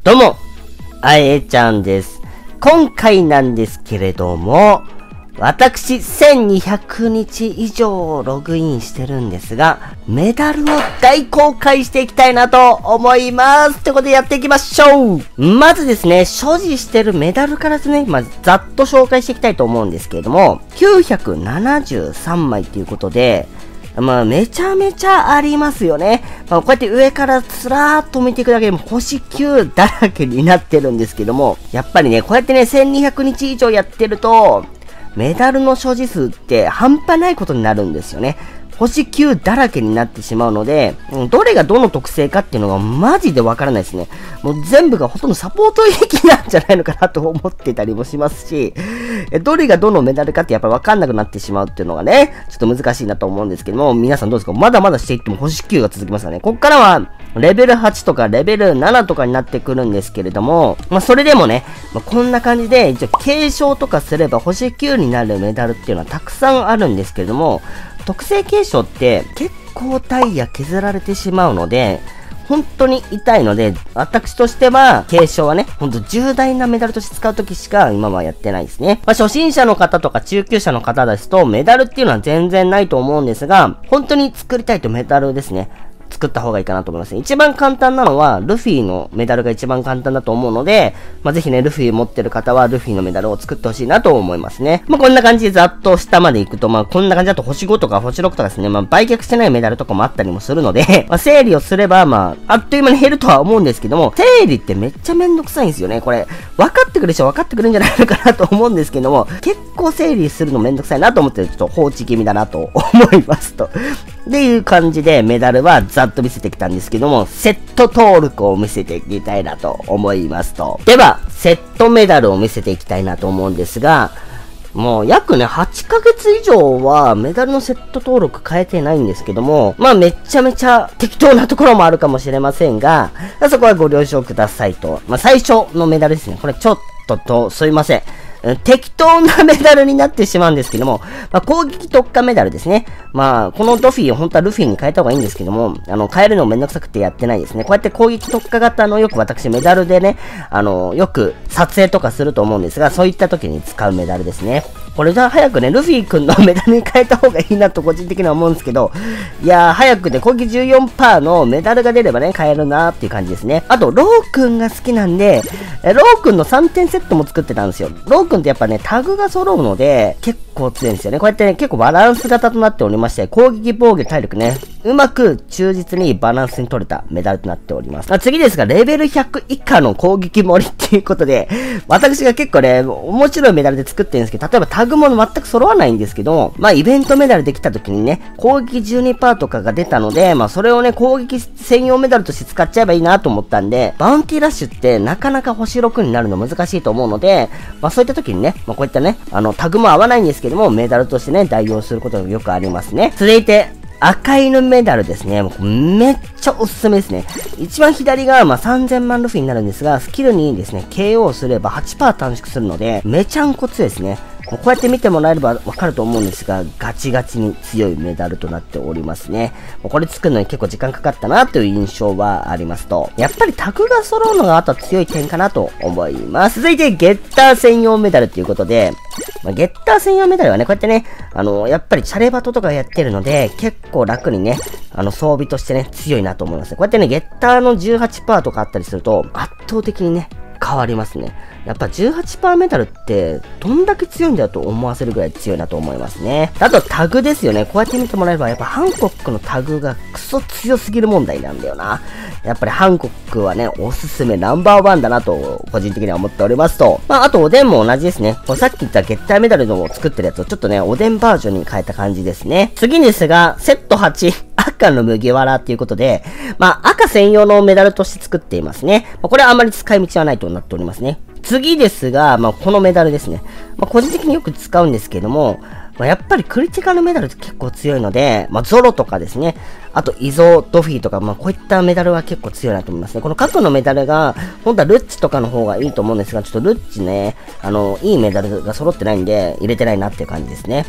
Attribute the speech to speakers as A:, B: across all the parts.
A: どうも、あえちゃんです。今回なんですけれども、私1200日以上ログインしてるんですが、メダルを大公開していきたいなと思います。ということでやっていきましょう。まずですね、所持してるメダルからですね、ざっと紹介していきたいと思うんですけれども、973枚ということで、めちゃめちゃありますよね。こうやって上からつらーっと見ていくだけでも星9だらけになってるんですけども、やっぱりね、こうやってね、1200日以上やってると、メダルの所持数って半端ないことになるんですよね。星9だらけになってしまうので、どれがどの特性かっていうのがマジでわからないですね。もう全部がほとんどサポート域なんじゃないのかなと思ってたりもしますし、どれがどのメダルかってやっぱりわかんなくなってしまうっていうのがね、ちょっと難しいなと思うんですけども、皆さんどうですか？まだまだしていっても星9が続きますからね。こっからは、レベル8とかレベル7とかになってくるんですけれども、それでもね、こんな感じで、一応継承とかすれば星9になるメダルっていうのはたくさんあるんですけれども、特性継承って結構ダイヤ削られてしまうので、本当に痛いので、私としては、継承はね、ほんと重大なメダルとして使うときしか今はやってないですね。初心者の方とか中級者の方ですと、メダルっていうのは全然ないと思うんですが、本当に作りたいとメダルですね。作った方がいいかなと思います。一番簡単なのは、ルフィのメダルが一番簡単だと思うので、ぜひね、ルフィ持ってる方は、ルフィのメダルを作ってほしいなと思いますね。こんな感じでざっと下まで行くと、こんな感じだと星5とか星6とかですね、売却してないメダルとかもあったりもするので、整理をすれば、あっという間に減るとは思うんですけども、整理ってめっちゃめんどくさいんですよね。これ、分かってくる人は分かってくるんじゃないのかなと思うんですけども、結構整理するのめんどくさいなと思って、ちょっと放置気味だなと思いますと。っていう感じでメダルはざっと見せてきたんですけども、セット登録を見せていきたいなと思いますと。では、セットメダルを見せていきたいなと思うんですが、もう約ね、8ヶ月以上はメダルのセット登録変えてないんですけども、めちゃめちゃ適当なところもあるかもしれませんが、そこはご了承くださいと。最初のメダルですね。これちょっとすいません。適当なメダルになってしまうんですけども、攻撃特化メダルですね。このドフィーを本当はルフィに変えた方がいいんですけども、変えるのめんどくさくてやってないですね。こうやって攻撃特化型のよく私メダルでね、よく撮影とかすると思うんですが、そういった時に使うメダルですね。これじゃ早くね、ルフィ君のメダルに変えた方がいいなと個人的には思うんですけど、いやー、早くね、攻撃 14% のメダルが出ればね、変えるなーっていう感じですね。あと、ロー君が好きなんで、ロー君の3点セットも作ってたんですよ。ロー君ってやっぱね、タグが揃うので、結構強いんですよね。こうやってね、結構バランス型となっておりまして、攻撃、防御、体力ね、うまく忠実にバランスに取れたメダルとなっております。次ですが、レベル100以下の攻撃盛りっていうことで、私が結構ね、面白いメダルで作ってるんですけど、例えばタグも全く揃わないんですけど、イベントメダルできた時にね、攻撃 12% とかが出たので、それをね、攻撃専用メダルとして使っちゃえばいいなと思ったんで、バウンティラッシュってなかなか星6になるの難しいと思うので、そういった時にね、こういったね、タグも合わないんですけども、メダルとしてね、代用することがよくありますね。続いて、赤犬メダルですね。めっちゃおすすめですね。一番左が3000万ルフィになるんですが、スキルにですね、KO すれば 8% 短縮するので、めちゃんこ強いですね。こうやって見てもらえればわかると思うんですが、ガチガチに強いメダルとなっておりますね。これ作るのに結構時間かかったなという印象はありますと、やっぱりタグが揃うのがあとは強い点かなと思います。続いて、ゲッター専用メダルということで、ゲッター専用メダルはね、こうやってね、やっぱりチャレバトとかやってるので、結構楽にね、装備としてね、強いなと思います。こうやってね、ゲッターの 18% とかあったりすると、圧倒的にね、変わりますね。やっぱ 18% メダルってどんだけ強いんだと思わせるぐらい強いなと思いますね。あとタグですよね。こうやって見てもらえばやっぱハンコックのタグがクソ強すぎる問題なんだよな。やっぱりハンコックはね、おすすめナンバーワンだなと個人的には思っておりますと。あとおでんも同じですね。さっき言ったゲッターメダルの作ってるやつをちょっとね、おでんバージョンに変えた感じですね。次ですが、セット8。赤の麦わらっていうことで、赤専用のメダルとして作っていますね。これはあまり使い道はないとなっておりますね。次ですが、このメダルですね。個人的によく使うんですけども、やっぱりクリティカルメダルって結構強いので、ゾロとかですね、あとイゾドフィーとか、こういったメダルは結構強いなと思いますね。この過去のメダルが、本当はルッチとかの方がいいと思うんですが、ちょっとルッチね、いいメダルが揃ってないんで、入れてないなっていう感じですね。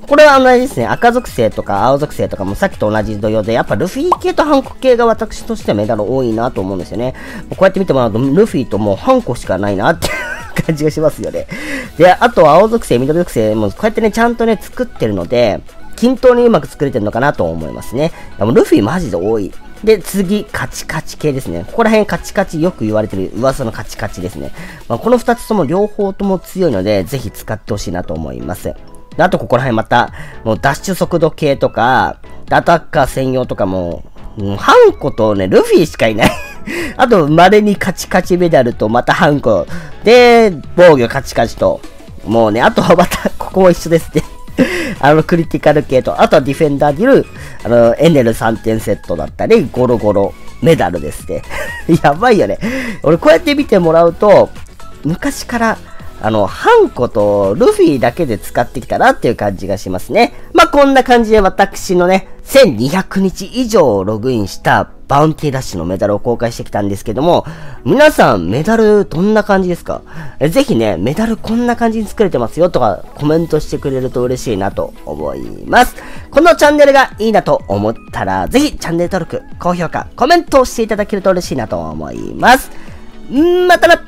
A: これは同じですね。赤属性とか青属性とかもさっきと同じ同様で、やっぱルフィ系とハンコ系が私としてはメダル多いなと思うんですよね。こうやって見てもらうと、ルフィともうハンコしかないなっていう感じがしますよね。で、あと青属性、緑属性もこうやってね、ちゃんとね、作ってるので、均等にうまく作れてるのかなと思いますね。ルフィマジで多い。で、次、カチカチ系ですね。ここら辺カチカチよく言われてる噂のカチカチですね。この2つとも両方とも強いので、ぜひ使ってほしいなと思います。あと、ここら辺また、もうダッシュ速度系とか、アタッカー専用とかも、ハンコとね、ルフィしかいない。あと、稀にカチカチメダルと、またハンコ。で、防御カチカチと。もうね、あとはまた、ここも一緒ですね。クリティカル系と、あとはディフェンダーでいる、エネル3点セットだったり、ゴロゴロメダルですね。やばいよね。俺こうやって見てもらうと、昔から、ハンコとルフィだけで使ってきたなっていう感じがしますね。こんな感じで私のね、1200日以上ログインしたバウンティーダッシュのメダルを公開してきたんですけども、皆さんメダルどんな感じですか？ぜひね、メダルこんな感じに作れてますよとかコメントしてくれると嬉しいなと思います。このチャンネルがいいなと思ったら、ぜひチャンネル登録、高評価、コメントをしていただけると嬉しいなと思います。またな。